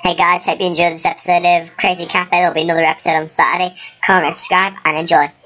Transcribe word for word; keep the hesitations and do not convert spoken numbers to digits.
Hey guys, hope you enjoyed this episode of Crazy Cafe. There'll be another episode on Saturday. Comment, subscribe, and enjoy.